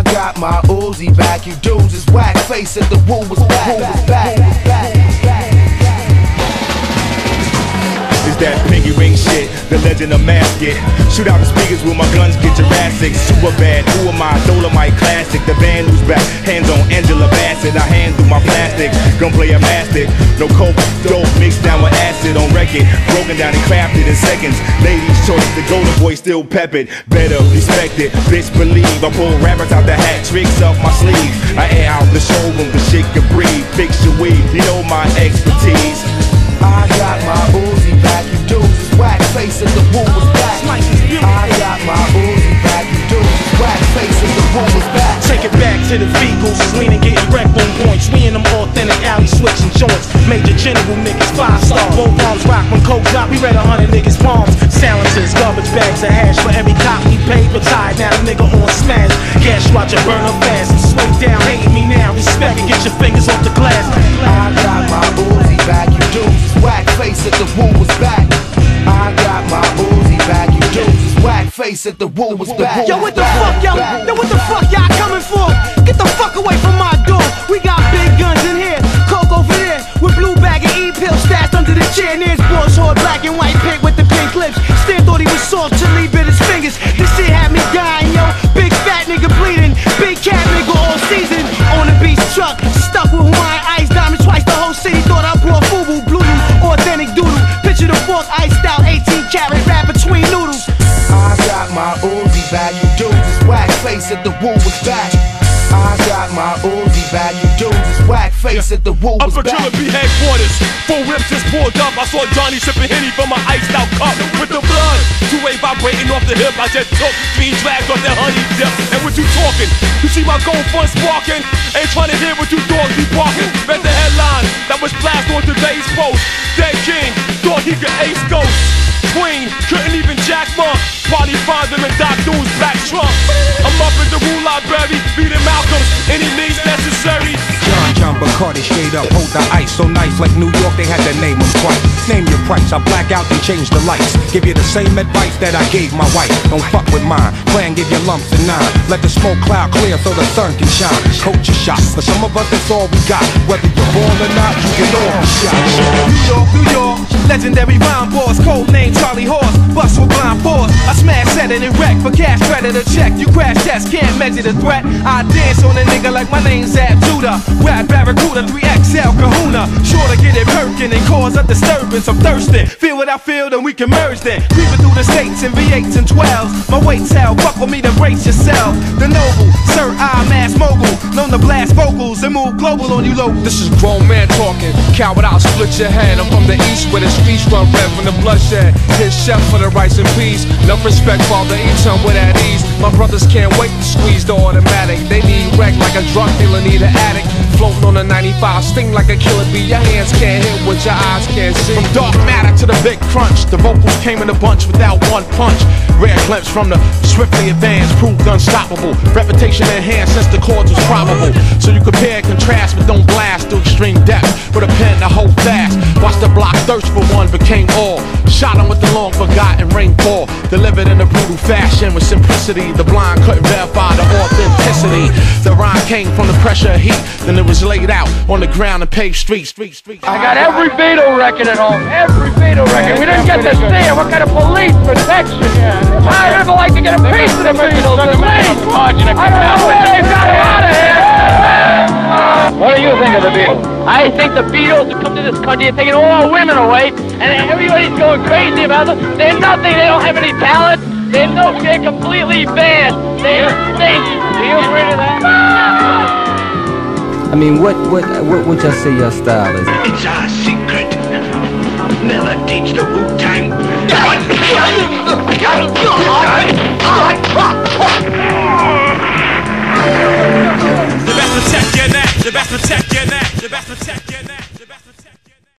got my Uzi back. You dudes is whack. Face at the woo was back. Is that pinky ring shit, the legend of Masket. Shoot out the speakers with my guns, get Jurassic. Super bad, who am I? Dolomite classic. The band who's back, hands on Angela Bassett. I hand through my plastic, gunplay a mastic. No coke, dope mixed down with acid on record. Broken down and crafted in seconds. Ladies' choice, the golden boy still peppered. Better respect it, bitch believe. I pull rappers out the hat, tricks up my sleeve. I air out the showroom, the shit can breathe. Fix your weed, you know my expertise. I got my Uzi back, you dudes is whack. Face at the woo was back. I got my Uzi back, you dudes is whack. Face at the woo was back. Take it back to the vehicles, leaning, getting wrecked on points. We in them authentic alley switching joints. Major general niggas, 5-star. Both arms rock when coke drop. We read 100 niggas' palms. Silencers, garbage bags of hash for every cop we paid. Retired now, nigga on smash. Cash watcher burn up fast. Sway down, hate me now. Respect and get your fingers off the glass. I got my Uzi back, you dudes is whack. Face at the woo was back. I got my Uzi back, you dudes is whack. Face at the woo was back. Yo, what the fuck, yo? Yo, what the fuck y'all coming for? Get the fuck away from my door. We got big guns in here, coke over there, with blue bag and E-pill stashed under the chair. And there's Boss Horde, black and white pig with the pink lips. Stan thought he was soft till he bit his fingers. This shit had me dying, yo. Big fat nigga bleeding, big cat nigga all season. On the beach truck, stuck with Hawaiian ice, diamonds twice. The whole city thought I brought FUBU, blue you, authentic doodle. Picture the fork, iced out, 18 karat, wrap between noodles. I got my Uzi back, you dudes is whack. Face at the woo was back. I got my Uzi back, you dudes is whack. Face at the woo was Up at back. Killer B headquarters, 4 whips just pulled up. I saw Johnny sipping Henny from my iced out cup with the blood. 2-way vibrating off the hip. I just took 3 drags off that honey dip. And what you talking? You see my gold fun sparking? Ain't trying to hear what you dogs be barking. Read the headline that was flashed on today's post. Dead King thought he could ace Ghost. Queen couldn't even jack Monk. Party finds him in Doc Doom's black trunk. I'm up at the Rue Library, beating Malcolm. Any means necessary. John Bacardi straight up, hold the ice so nice like New York, they had to name him twice. Name your price, I black out and change the lights. Give you the same advice that I gave my wife. Don't fuck with mine, plan give you lumps and nine. Let the smoke cloud clear so the sun can shine. Culture shock, for some of us that's all we got. Whether you're born or not, you can all be shot. New York, legendary rhyme boss, code name Charlie Horse. Bust with blind force, I smash, set it and wreck. For cash credit or check, you crash test, can't measure the threat. I dance on a nigga like my name's Ab Judah. Rap Barracuda, 3XL Kahuna. Sure to get it perkin' and cause a disturbance. I'm thirsty, feel what I feel, then we can merge then. Creeping through the states in V8s and 12s. My weight's hell, fuck with me to brace yourself. The noble, Sir I Mass Mogul, known to blast vocals and move global on you local. This is grown man talking, coward I'll split your head. I'm from the east where the streets run red from the bloodshed. His chef for the rice and peas, enough respect for the eat some with at ease. My brothers can't wait to squeeze the automatic. They need wreck like a drug dealer need an addict. Floating on a 95, sting like a killer bee. Your hands can't hit what your eyes can't see. From dark matter to the big crunch, the vocals came in a bunch without one punch. Rare glimpse from the swiftly advanced, proved unstoppable. Reputation enhanced since the chords was probable. So you compare and contrast, but don't blast to extreme depth. With a pen to hold fast. Watch the block thirst for one, became all. Shot him with the long forgotten rainfall. Delivered in a brutal fashion with simplicity. The blind couldn't verify the authenticity. The rhyme came from the pressure of heat. Then it was laid out on the ground and paved streets. I got every Beatle record at home. Every Beatle record. We didn't get to see it. What kind of police protection? I'd ever like to get a piece of the Beatles. I don't know where they got it out of here. What do you think of the Beatles? I think the Beatles have come to this country and taken all our women away, and everybody's going crazy about them. They're nothing. They don't have any talent. They're completely bad. They stink. Do you agree to that? I mean, what would you say your style is? It's our secret. Never teach the Wu-Tang.